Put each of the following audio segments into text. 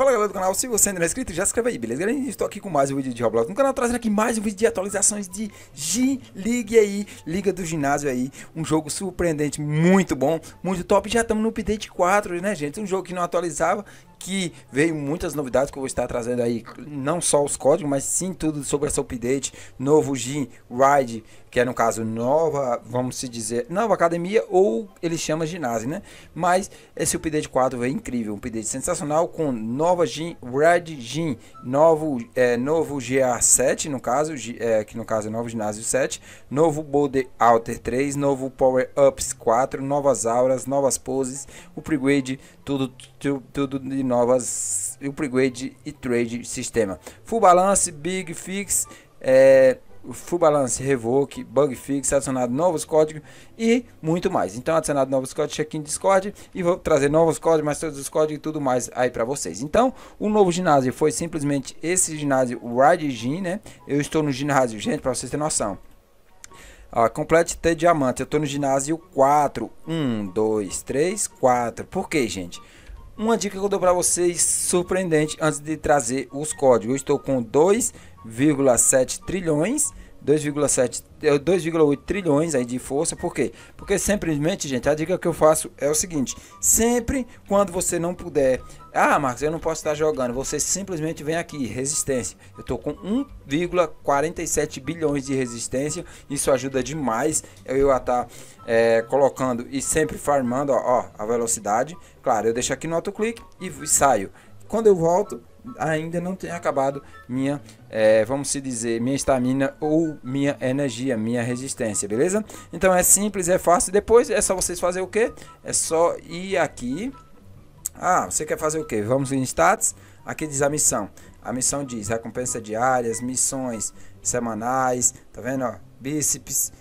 Fala galera do canal, se você ainda não é inscrito, já se inscreve aí, beleza? Galera, estou aqui com mais um vídeo de Roblox no canal, trazendo aqui mais um vídeo de atualizações de G-League aí, Liga do Ginásio aí, um jogo surpreendente, muito bom, muito top, já estamos no update 4, né gente? Um jogo que não atualizava, que veio muitas novidades que eu vou estar trazendo aí, não só os códigos, mas sim tudo sobre essa update, novo G-Ride, que é no caso nova, vamos se dizer, nova academia ou ele chama ginásio, né? Mas esse update 4 veio incrível, um update sensacional com nova Red Gym, novo GA7 no caso, que no caso é novo ginásio 7, novo Body Alter 3, novo Power Ups 4, novas auras, novas poses, upgrade, tudo de novas, upgrade e trade sistema, full balance, big fix, full balance, revoke, bug fix, adicionado novos códigos e muito mais. Então adicionado novos códigos aqui em Discord e vou trazer novos códigos, mais todos os códigos e tudo mais aí para vocês. Então o novo ginásio foi simplesmente esse ginásio Ride Gym, né? Eu estou no ginásio, gente, para vocês terem noção. Complete T diamante, eu estou no ginásio 4, 1, 2, 3, 4. Por quê, gente? Uma dica que eu dou para vocês, surpreendente, antes de trazer os códigos. Eu estou com 2,7 trilhões, 2,8 trilhões aí de força. Por quê? Porque simplesmente, gente, a dica que eu faço é o seguinte: sempre quando você não puder, Marcos, eu não posso estar jogando, você simplesmente vem aqui, resistência. Eu tô com 1,47 bilhões de resistência, isso ajuda demais eu a estar colocando e sempre farmando, ó, a velocidade. Claro, eu deixo aqui no autoclique e saio. Quando eu volto, ainda não tem acabado minha, vamos se dizer, minha estamina ou minha energia, minha resistência, beleza? Então é simples, é fácil. Depois é só vocês fazer o que? É só ir aqui. Você quer fazer o que? Vamos em status. Aqui diz a missão. A missão diz recompensa diárias, missões semanais, tá vendo? Ó, bíceps,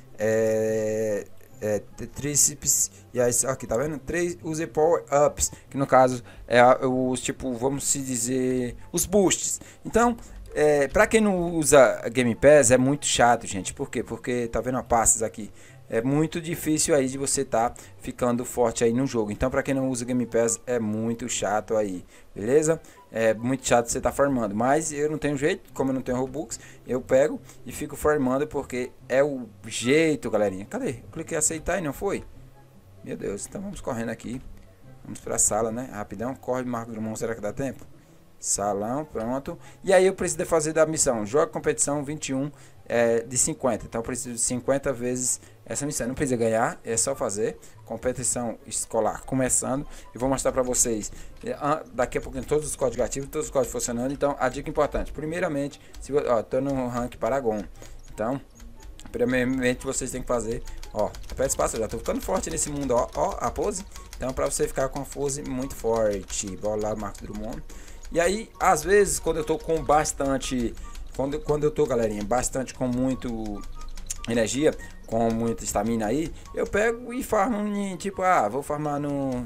tríceps, e aí aqui tá vendo? 3 use power ups, que no caso é os tipo, vamos se dizer, os boosts. Então para quem não usa Game Pass é muito chato, gente. Por quê? Porque tá vendo a passes aqui, é muito difícil aí de você tá ficando forte aí no jogo. Então para quem não usa Game Pass é muito chato aí, beleza? É muito chato você tá farmando, mas eu não tenho jeito, como eu não tenho Robux, eu pego e fico farmando porque é o jeito, galerinha. Cadê? Eu cliquei em aceitar e não foi? Meu Deus, então vamos correndo aqui. Vamos pra sala, né? Rapidão, corre, Marcos Drummond, será que dá tempo? Salão, pronto. E aí eu preciso fazer da missão, joga competição 21 de 50. Então eu preciso de 50 vezes essa missão. Não precisa ganhar, é só fazer. Competição escolar começando. E vou mostrar para vocês daqui a pouquinho todos os códigos ativos, todos os códigos funcionando. Então a dica importante, primeiramente, se tô no rank Paragon. Então primeiramente vocês têm que fazer, aperta espaço, eu já tô ficando forte nesse mundo, ó a pose. Então para você ficar com a pose muito forte, bora lá, Marcos Drummond. E aí, às vezes, quando eu tô com bastante, quando eu tô, galerinha, bastante com muito energia, com muita estamina aí, eu pego e farmo tipo, vou farmar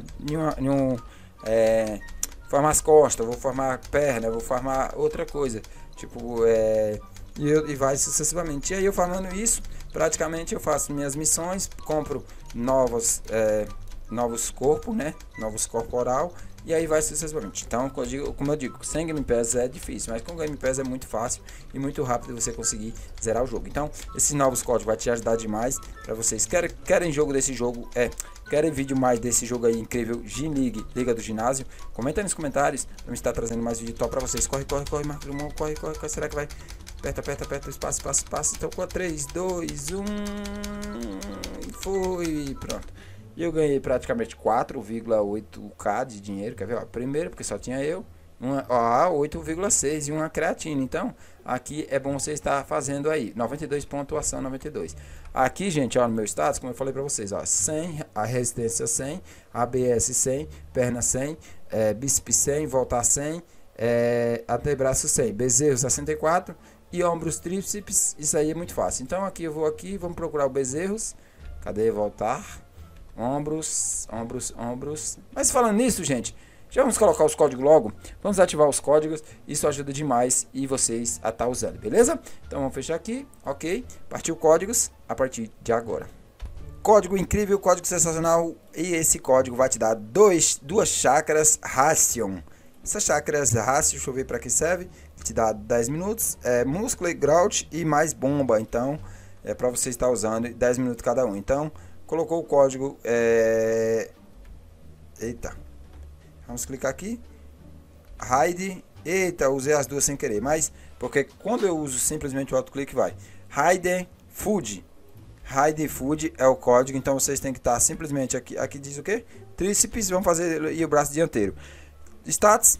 farmar as costas, vou farmar a perna, vou farmar outra coisa, tipo, e vai sucessivamente. E aí eu farmando isso, praticamente eu faço minhas missões, compro novos corpos, né, novos corporal. E aí vai sucessivamente. Então, como eu digo, sem Game Pass é difícil, mas com Game Pass é muito fácil e muito rápido você conseguir zerar o jogo. Então, esses novos códigos vai te ajudar demais para vocês. Querem jogo desse jogo? Querem vídeo mais desse jogo aí incrível, G-League, Liga do Ginásio? Comenta aí nos comentários, vamos estar trazendo mais vídeo top para vocês. Corre, Marcos Drummond, corre, será que vai? Aperta, espaço. Então, com 3, 2, 1, e foi, pronto. E eu ganhei praticamente 4,8k de dinheiro, quer ver? Primeiro, porque só tinha eu, 8,6 e uma creatina. Então, aqui é bom você estar fazendo aí, 92 pontuação, 92. Aqui, gente, no meu status, como eu falei pra vocês, 100, a resistência 100, ABS 100, perna 100, bíceps 100, voltar 100, antebraço 100, bezerro 64 e ombros, tríceps, isso aí é muito fácil. Então, aqui eu vou aqui, vamos procurar o bezerros, cadê voltar? Ombros. Mas falando nisso, gente, já vamos colocar os códigos logo. Vamos ativar os códigos, isso ajuda demais e vocês a estar usando, beleza? Então vamos fechar aqui, ok. Partiu códigos a partir de agora. Código incrível, código sensacional. E esse código vai te dar duas chakras Ration. Essa chakras rácio, deixa eu ver para que serve. Te dá 10 minutos. Músculo e grout e mais bomba. Então, é para você estar usando 10 minutos cada um. Então, colocou o código. Eita. Vamos clicar aqui. Hide. Eita, usei as duas sem querer. Mas, porque quando eu uso simplesmente o autoclique, vai. Hide Food. Hide Food é o código. Então, vocês têm que estar simplesmente aqui. Aqui diz o quê? Tríceps. Vamos fazer e o braço dianteiro. Status,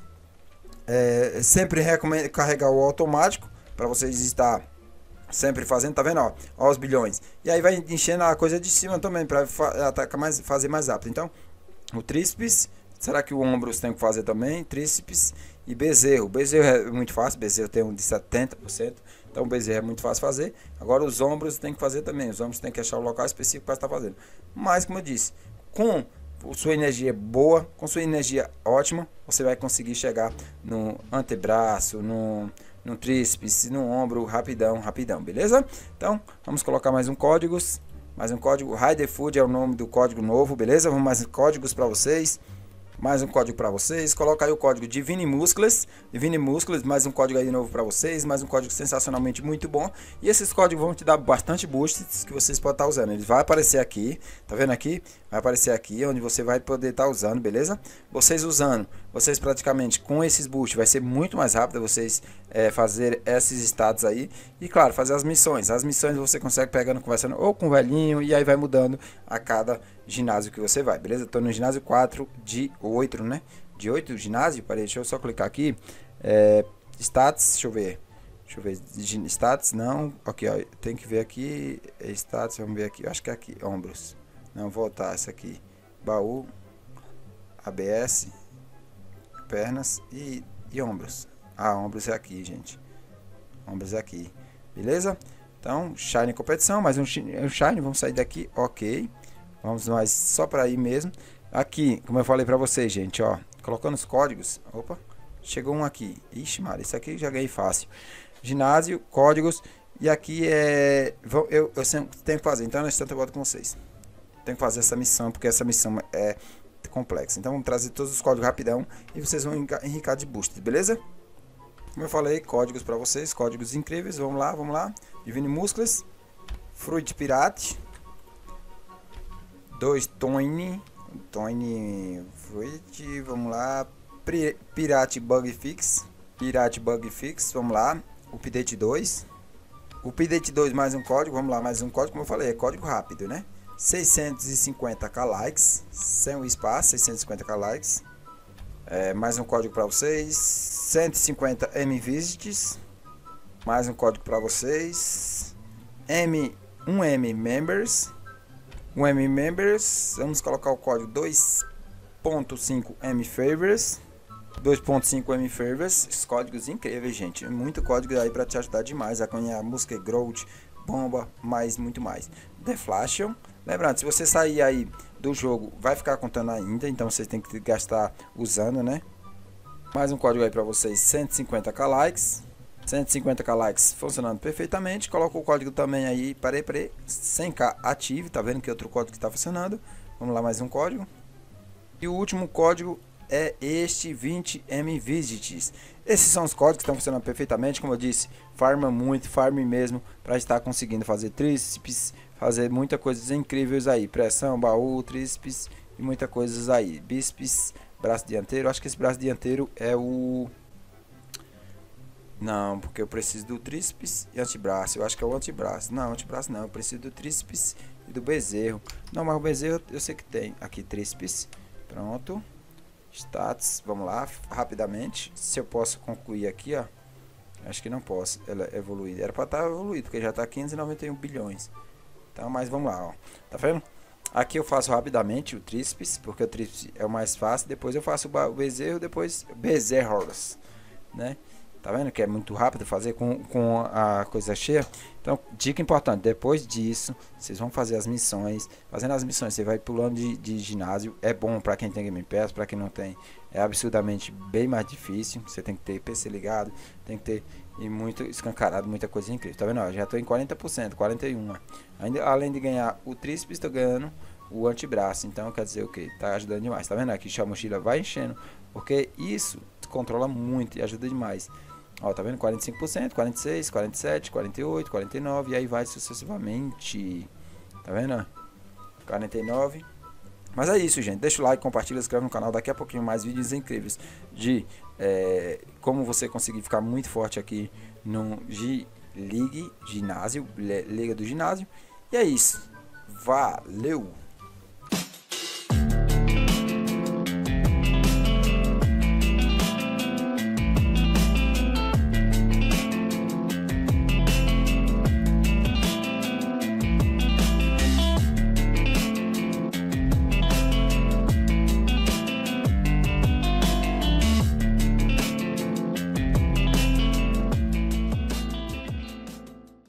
sempre recomendo carregar o automático para vocês estar sempre fazendo, tá vendo, ó os bilhões, e aí vai enchendo a coisa de cima também para fazer mais rápido. Então o tríceps, será que o ombro você tem que fazer também? Tríceps e bezerro é muito fácil, bezerro tem um de 70%, então o bezerro é muito fácil fazer. Agora os ombros tem que fazer também, os ombros tem que achar o local específico para estar fazendo, mas como eu disse, com sua energia boa, com sua energia ótima, você vai conseguir chegar no antebraço, no tríceps, no ombro, rapidão, beleza? Então, vamos colocar mais um código, Hide Food é o nome do código novo, beleza? Vamos mais códigos para vocês. Mais um código para vocês. Coloca aí o código Divine Muscles, mais um código aí novo para vocês, mais um código sensacionalmente muito bom. E esses códigos vão te dar bastante boosts que vocês podem estar usando. Ele vai aparecer aqui, tá vendo aqui? Vai aparecer aqui onde você vai poder estar usando, beleza? Vocês usando, vocês praticamente com esses boosts vai ser muito mais rápido vocês fazer esses status aí. E claro, fazer as missões. As missões você consegue pegando, conversando ou com o velhinho, e aí vai mudando a cada ginásio que você vai, beleza? Tô no ginásio 4 de 8, né? De 8 ginásio, parei, deixa eu só clicar aqui. Status, deixa eu ver. Status, não. Ok, ó, tem que ver aqui. Status, vamos ver aqui. Eu acho que é aqui, ombros. Não, voltar essa aqui. Baú, ABS, pernas e ombros. Ombros é aqui, gente. Ombros é aqui, beleza? Então, Shine competição, mais um Shine, vamos sair daqui, ok. Vamos mais só para aí mesmo. Aqui, como eu falei para vocês, gente, ó, colocando os códigos. Opa, chegou um aqui. Ixi, Maria, isso aqui já ganhei fácil. Ginásio, códigos. E aqui eu sempre tenho que fazer. Então, nesse tanto eu volto com vocês. Tenho que fazer essa missão, porque essa missão é complexa. Então, vamos trazer todos os códigos rapidão e vocês vão enricar de boost, beleza? Como eu falei, códigos para vocês, códigos incríveis. Vamos lá. Divine Muscles, Fruit Pirate. 2 Tony Fruit, vamos lá. Pirate Bug Fix, vamos lá. Update 2 mais um código, vamos lá, mais um código, como eu falei, é código rápido, né? 650k likes, sem o espaço, 650k likes. Mais um código para vocês, 150 M visits, mais um código para vocês, 1M members, vamos colocar o código 2.5 M favors, 2.5 M favors, esses códigos incríveis, gente, muito código aí para te ajudar demais a ganhar música, growth, bomba, muito mais. Deflation, lembrando, se você sair aí do jogo, vai ficar contando ainda, então vocês tem que gastar usando, né? Mais um código aí para vocês, 150k likes. 150k likes funcionando perfeitamente. Coloca o código também aí, parei, 100k ativo, tá vendo que outro código que está funcionando. Vamos lá, mais um código. E o último código é este 20M visits. Esses são os códigos que estão funcionando perfeitamente, como eu disse, farma muito, farme mesmo, para estar conseguindo fazer tríceps, fazer muitas coisas incríveis aí, pressão, baú, tríceps e muitas coisas aí, bíceps, braço dianteiro. Acho que esse braço dianteiro é o... Não, porque eu preciso do tríceps e antebraço. Eu acho que é o antebraço. Não, antebraço não. Eu preciso do tríceps e do bezerro. Não, mas o bezerro eu sei que tem. Aqui, tríceps. Pronto. Status. Vamos lá, rapidamente. Se eu posso concluir aqui, ó. Acho que não posso. Ela é evoluída. Era para estar evoluído, porque já está 591 bilhões. Então, mas vamos lá, ó. Tá vendo? Aqui eu faço rapidamente o tríceps, porque o tríceps é o mais fácil. Depois eu faço o bezerro, depois bezerros, né? Tá vendo que é muito rápido fazer com a coisa cheia? Então, dica importante, depois disso, vocês vão fazer as missões. Fazendo as missões, você vai pulando de ginásio. É bom para quem tem Game Pass, para quem não tem, é absurdamente bem mais difícil. Você tem que ter PC ligado, tem que ter e muito escancarado, muita coisa incrível. Tá vendo? Ó, já tô em 40%, 41%. Ainda, além de ganhar o tríceps, estou ganhando o antebraço. Então, quer dizer o que? Tá ajudando demais. Tá vendo aqui? A mochila vai enchendo, porque isso controla muito e ajuda demais. Ó, tá vendo? 45%, 46%, 47%, 48%, 49% e aí vai sucessivamente. Tá vendo? 49%. Mas é isso, gente. Deixa o like, compartilha, se inscreve no canal. Daqui a pouquinho mais vídeos incríveis de como você conseguir ficar muito forte aqui no G-League, ginásio, Liga do Ginásio. E é isso. Valeu!